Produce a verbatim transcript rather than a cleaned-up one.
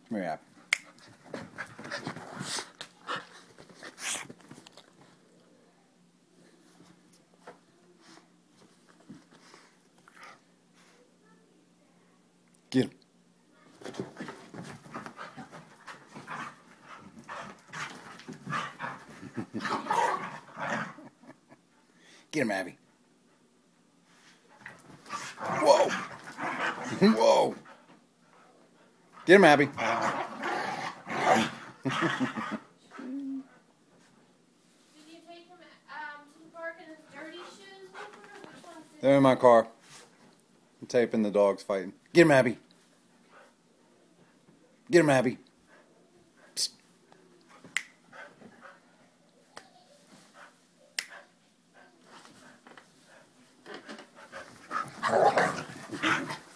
Come here, Abby. Get him. Get him, Abby. Whoa! Whoa! Get him, Abby. Did you take him um, to the park in his dirty shoes? Which ones did They're in my car. I'm taping the dogs fighting. Get him, Abby. Get him, Abby. Psst.